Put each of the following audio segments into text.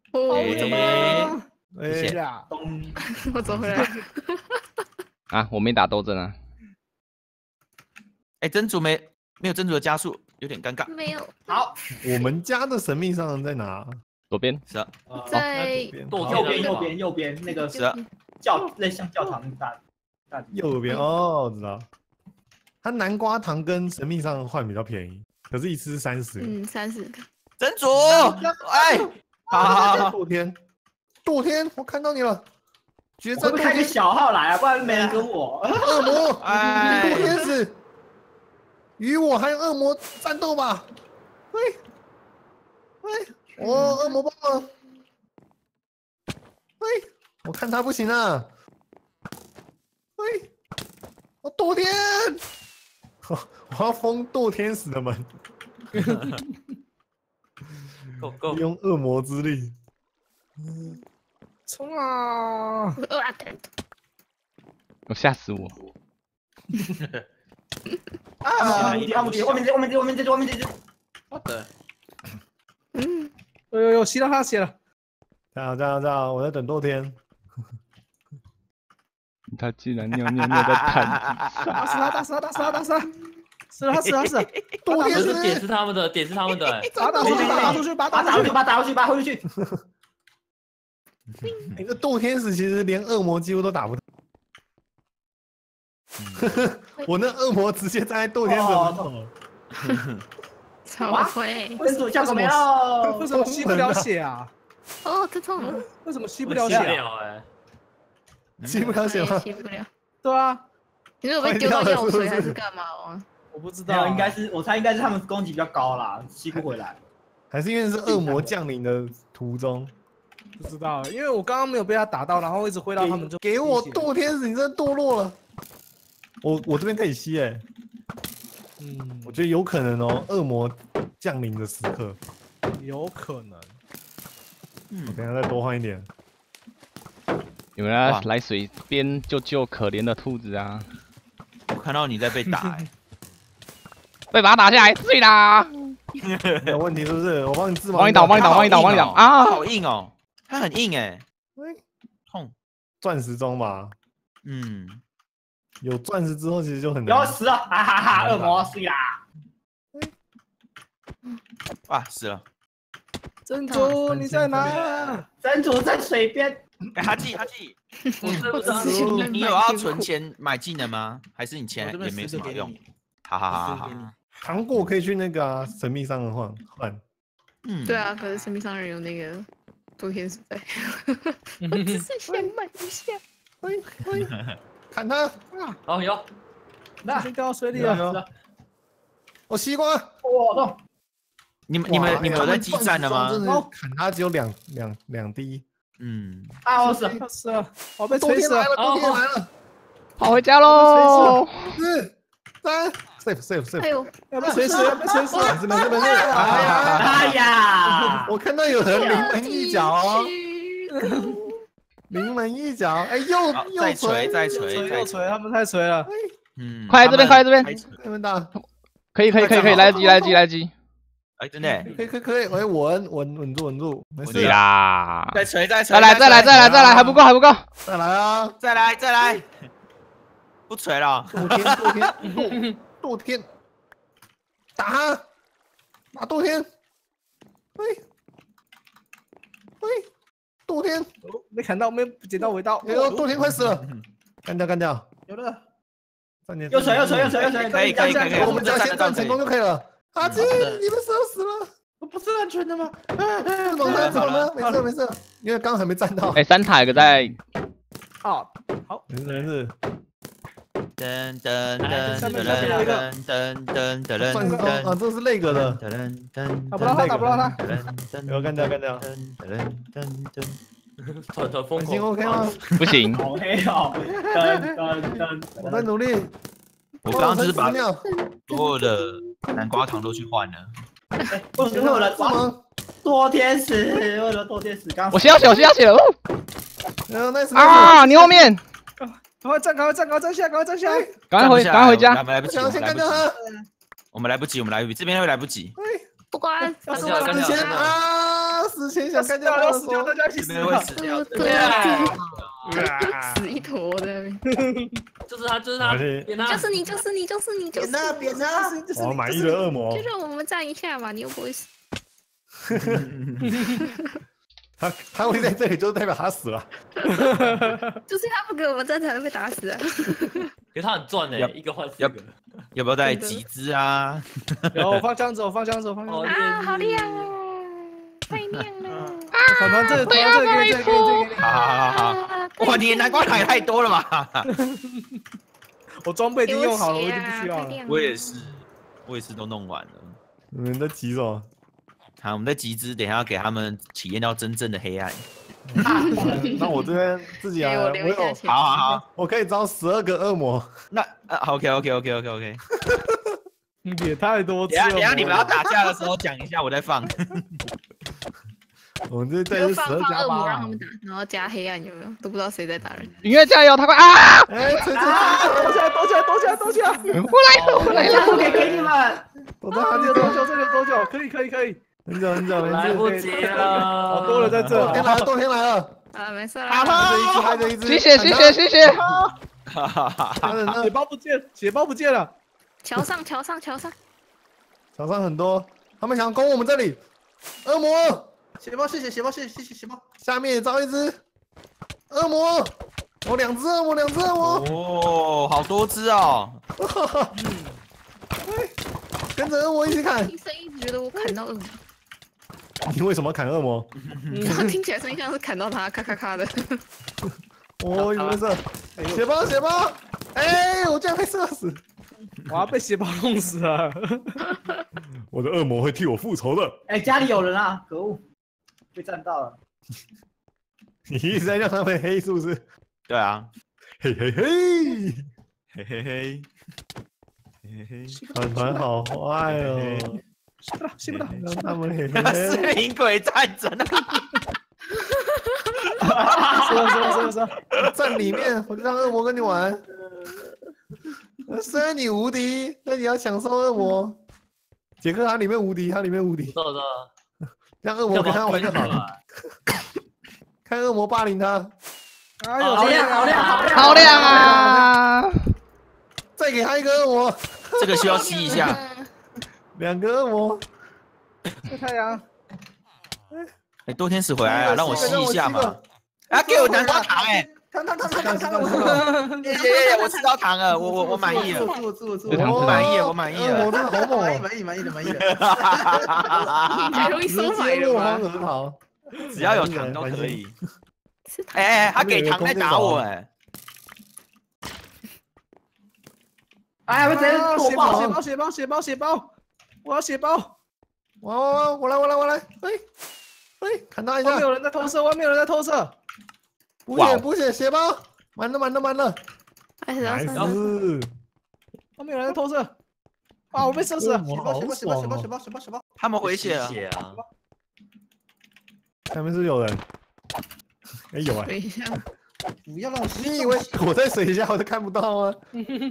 哦， 怎么了？ 谢谢呀， 我走回来。 啊，我没打斗争啊。 哎，真主没有真主的加速，有点尴尬。 没有， 好， 我们家的神秘商人在哪？ 左边是啊， 在右边那个是啊， 类像教堂大右边哦，我知道。它南瓜糖跟神秘商人换比较便宜，可是一次是30个。 30个。 真主，哎，好， 堕天，我看到你了。决战我会开个小号来啊，不然没人跟我。 恶魔， 哎， 堕天使，与我还有恶魔战斗吧。喂，我恶魔棒了。喂，我看他不行啊。喂，我堕天，我要封堕天使的门。 够利用恶魔之力。 冲啊！ 我吓死我！ 啊！外面这只。 我的， 呦，吸到他血了。 加油！我在等堕天。 他居然尿在毯子上！ 打死他！死了！ 堕天使点是他们的， 把他打回去！ 那个堕天使其实连恶魔几乎都打不到。我那恶魔直接站在堕天使门口。 超会。 真主效果没有， 为什么吸不了血啊？ 哦，这痛。 为什么吸不了血啊？ 吸不了血吗？ 吸不了。 对啊， 你是有被丢到药水还是干嘛吗？ 我不知道， 我猜应该是他们攻击比较高啦，吸不回来。 还是因为是恶魔降临的途中？ 不知道，因为我刚刚没有被他打到，然后一直挥到他们就给我堕天使，你真的堕落了。我这边可以吸哎，我觉得有可能哦，恶魔降临的时刻， 有可能。 我等一下再多换一点。 有人要来水边救可怜的兔子啊！ 我看到你在被打， 被把他打下来，对啦！ 有问题是不是？我帮你治帮你倒啊！ 好硬哦，它很硬哎，痛。 钻石中吧，有钻石之后其实就很难。 要死了，哈哈哈！恶魔死啦！ 啊，死了！ 真主你在哪？ 真主在水边。 哎，哈记，你有要存钱买技能吗？还是你钱也没什么用？好。 糖果可以去那个啊，神秘商人换。 对啊，可是神秘商人有那个堕天使在。我只是想买一下。 喂，砍他！ 哦有， 那先掉到水里了。 我西瓜。 哇！ 你们有在激战的吗？ 砍他只有两滴。 我死了，我被锤死了， 冬天来了， 跑回家喽 ！4、3 ，safe， 哎呦， 要被锤死了， 没事。 哎呀， 我看到有人临门一脚哦，临门一脚，哎又再锤， 他们太锤了。 快来这边， 你们打， 可以，来得及。 哎，真的， 可以，喂，稳住，没事啦。 再锤， 再来，还不够， 再来啊， 再来，不锤了， 堕天，打堕天，喂，堕天， 没砍到，没捡到尾刀， 哎呦，堕天快死了，干掉， 有了， 又锤， 可以， 我们只要先战成功就可以了。阿基，你们死了！ 我不是安全的吗？ 怎么了？没事，因为刚刚还没站到。 哎，3塔有个在。 哦，好， 没事。 噔， 钻石中啊，这是那个的。 打不到他。 要干掉。 团疯行 OK 吗？ 不行。 好黑哦！噔， 我在努力。 我刚刚就是把所有的南瓜糖都去换了。 为什么堕天使？为了堕天使，刚我先要血了。 啊！ 你后面。 赶快站下！ 赶快回家。 来不及， 先干掉他。 我们来不及，这边会来不及。 不管， 干掉啊！死死前想干掉要死掉， 他的时候大，家一起死这边会死掉。 对啊，死一坨的， 就是他，就是他，扁他， 就是你，就是你，就是你，就是扁他，扁他， 我满意的恶魔就，让我们站一下嘛，你又不会死。 他会在这里，就代表他死了。 就是他不给我们站才会被打死啊！ 给他很赚哎，一个换4个。 要不要带几只啊？ 有，我放枪手，放枪手，放枪手。 啊，好亮啊，太亮了！ 团这个，给你。 好。哇，你的南瓜糖也太多了吧！ 我装备已经用好了，我已经不需要了。 我也是都弄完了。 你们在急什么？ 好，我们在集资，等一下要给他们体验到真正的黑暗。 那我这边自己啊， 我留一下钱。 好， 我可以招12个恶魔。 那OK。 也太多次了。 等下你们要打架的时候讲一下，我再放。 我们这是放 12+8， 恶魔让他们打，然后加黑暗有没有？都不知道谁在打人。 音乐加油，他快啊！ 哎，躲起来！ 我来了！ 给你们， 躲在他这多久？可以。 很久， 来不及了， 好多人在这。 冬天来了， 啊，没事啦。 还有一只， 谢谢。 血包不见了。 桥上。 场上很多，他们想攻我们这里。恶魔， 血包，谢谢血包。 下面也招一只恶魔，我2只恶魔。 哦，好多只哦。 跟着恶魔一起砍。 听声音觉得我砍到恶魔， 你为什么砍恶魔？ 他听起来声音像是砍到他，咔咔咔的。 哦，有没事？血包！哎，我竟然被射死！ 我要被血包弄死了。 我的恶魔会替我复仇的。 哎，家里有人啊，可恶，被占到了。 你一直在让他们黑是不是？ 对啊， 嘿。团好坏哦。 吸不到。 让他们黑。 是灵鬼战争是。 站里面，我就让恶魔跟你玩。虽然你无敌，但你要享受恶魔。杰克他里面无敌，知道。让恶魔跟他玩就好了。看恶魔霸凌他。 好亮！ 好亮啊！ 再给他一个恶魔。 这个需要吸一下。 2个恶魔。 晒太阳。 哎，多天使回来了，让我吸一下嘛。啊，给我南瓜糖哎！ 糖， 耶！我吃到糖了，我满意了。我满意了。 我真的好猛哦！ 满意了。 太容易收买了吧？ 很好， 只要有糖都可以。哎，他给糖在打我哎！ 哎，我直接血包！我要血包！ 我来！哎，砍他一下！ 外面有人在偷射！ 补血，血包满了！ 哎，然后外面有人在偷射！啊，我被射死了！ 血包！ 他们回血了。 下面是有人。哎，有哎！ 等一下， 不要让我！ 你以为我在水下我都看不到吗？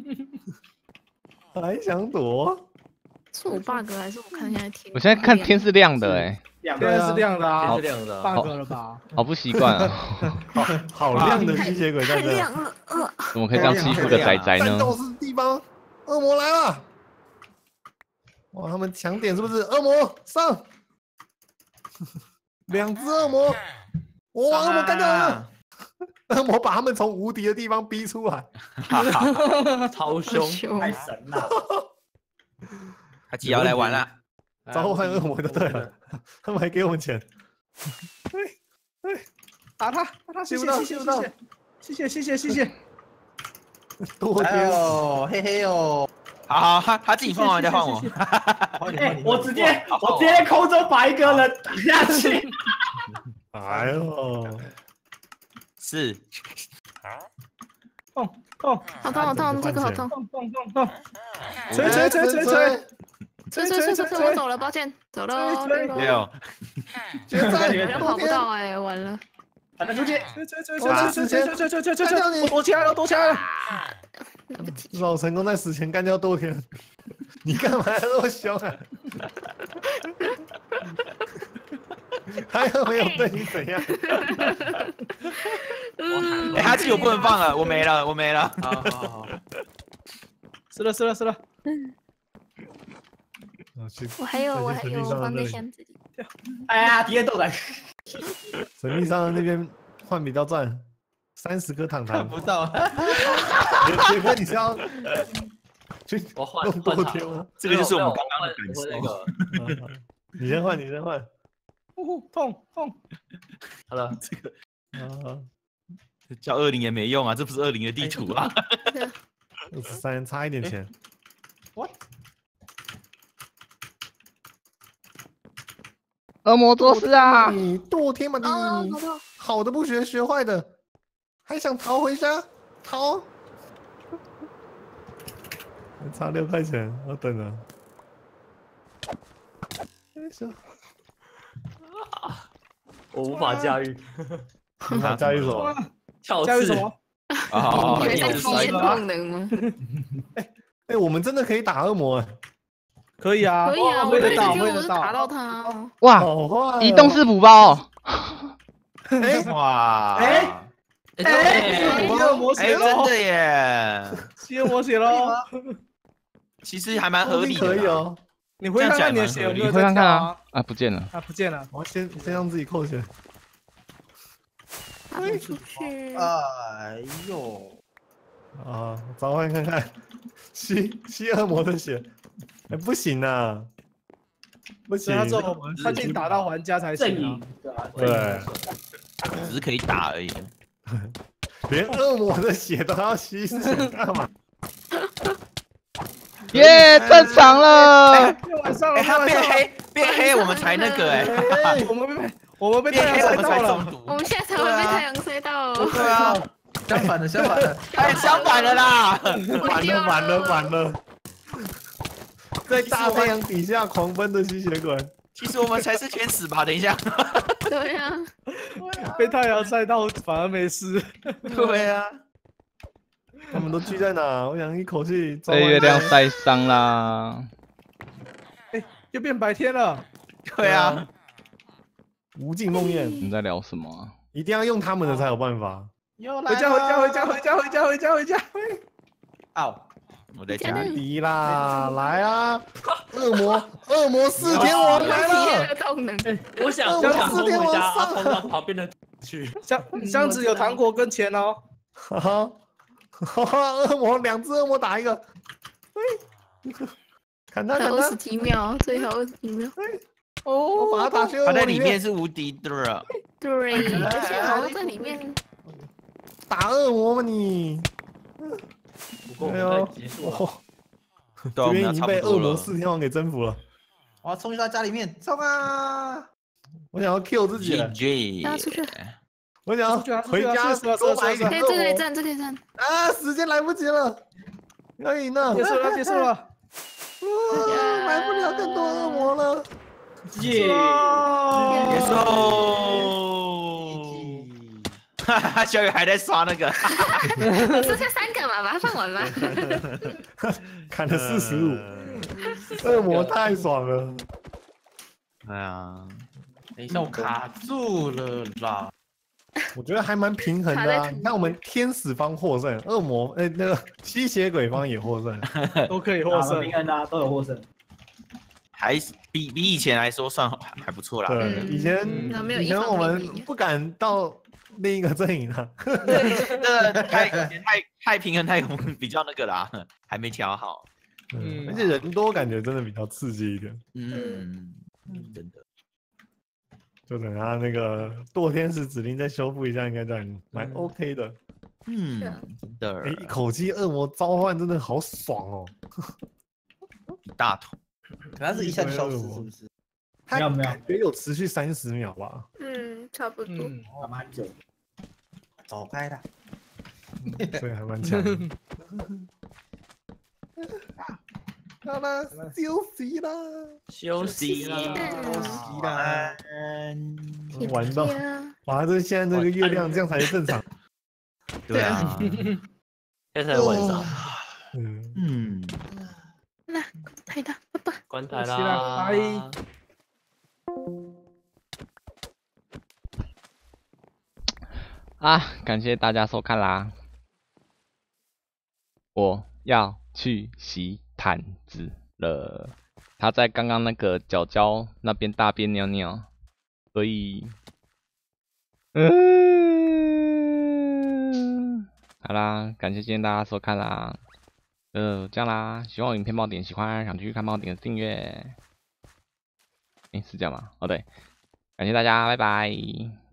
还想躲？ 是我 bug 还是我看现在天？ 我现在看天是亮的哎， 天是亮的啊， bug 了吧？ 好不习惯啊！ 好亮的吸血鬼在这， 太亮了， 怎么可以这样欺负个仔仔呢？ 战斗室地方，恶魔来了！哇，他们抢点是不是？恶魔上，2只恶魔，哇，恶魔干掉了！恶魔把他们从无敌的地方逼出来， 超凶，太神了！ 他几要来玩了， 召唤恶魔就对了，他们还给我们钱。 打他！谢谢！ 多天哦，嘿哦， 好，他自己放完再换我。 我直接空中把一个人打下去。 哎呦， 是。 痛！ 好痛，这个好痛！ 锤！ 我走了，抱歉，走了。 没有， 人跑不到哎，完了。 把他出去！ 我躲起来了！ 对不起， 至少成功在死前干掉多天。你干嘛那么凶啊？ 他又没有对你怎样。 哎，哈基我不能放了，我没了，我没了。 好，是了是了是了。 我还有，我放在箱子里。 哎呀，体验豆奶。 神秘商人那边换比较赚，30颗糖糖。 不到。 杰哥，你是要去我换弄多天吗？ 这个就是我们刚刚的感受。 你先换，你先换。 痛。 好了， 这个叫20也没用啊，这不是20的地图啊。 23差一点钱。 What？ 恶魔做事啊！ 你堕天嘛你！好的不学，学坏的，还想逃回家？逃！差6块钱，我等了。 我无法驾驭。 无法驾驭什么？ 驾驭什么？ 哦， 你在体验动能吗？ 哎，我们真的可以打恶魔哎！ 可以啊， 可以啊， 会得到， 我会得打到到。 他。 哇， 好坏移动式补包。 哎哇， 恶魔血真喽， 的耶， 吸恶魔血喽。 其实还蛮合理的。 可以哦。 你会看看你的血有没有你会看看啊啊？？啊，不见了。 啊，不见了。 我要先让自己扣血。 打不出去。 哎呦， 啊，召唤看看，吸恶魔的血。哎，不行啊，不行。 他只有他进打到玩家才行正赢啊。， 对， 只是可以打而已。 连恶魔的血都要吸，是想干嘛？ 耶，正常了。 晚上了， 他变黑，我们才那个哎， 我们被太阳晒到了。 我们现在才会被太阳晒到。 对啊， 相反的， 哎，相反的啦。 完了！在大太阳底下狂奔的吸血鬼。 其实我们才是天使吧？等一下。 对呀， 被太阳晒到反而没事。 对啊。 他们都聚在哪？我想一口气。 被月亮晒伤啦。 哎，又变白天了。 对啊。 无尽梦魇。 你在聊什么啊？ 一定要用他们的才有办法。 回家。 哦，我在家里。 敌啦，来啊！恶魔4天王来了。 动能。 我想冲回家，冲到旁边的去。 箱子有糖果跟钱哦。 哈哈，恶魔2只恶魔打一个。砍他 20几秒，最后20几秒。 我把他打去恶他在魔里面是无敌的。 对，而且好像在里面打恶魔吗你？ 不过我们结束了。 这边已经被恶魔4天王给征服了。 我要冲去他家里面，冲啊！ 我想要 kill 自己。 要出去。 我想要回家多买一点。 这可以站，这可以站。 啊，时间来不及了，要赢了。 结束了。 买不了更多恶魔了。 耶！ 结束。哈哈，小雨还在刷那个。 剩下3个嘛，把它放完吧。 砍了45，恶魔太爽了。 哎呀， 等一下我卡住了啦。 我觉得还蛮平衡的啊！你看我们天使方获胜，恶魔那个吸血鬼方也获胜， 都可以获胜。 平衡的都有获胜。 还比以前来说算还不错啦。 对，以前我们不敢到另一个阵营啊。 太平衡太比较那个啦，还没调好。 而且人多感觉真的比较刺激一点。 真的。 就等他那个堕天使指令再修复一下，应该这样蛮 OK 的。 真的。 一口气恶魔召唤真的好爽哦！ 一大桶。 可能是一下就消失，是不是？ 没有，感觉有持续30秒吧。 差不多。 还蛮久。走开啦。 对，还蛮强。好了，休息啦。玩到，哇，这现在这个月亮这样才是正常。 对啊。 现在晚上。 那台的，拜拜。 关台啦，拜。 啊，感谢大家收看啦。我要去洗毯子了，他在刚刚那个角角那边大便尿尿，所以，好啦，感谢今天大家收看啦，这样啦，喜欢我影片帮我点喜欢，想继续看帮我点订阅，是这样吗？哦对，感谢大家，拜拜。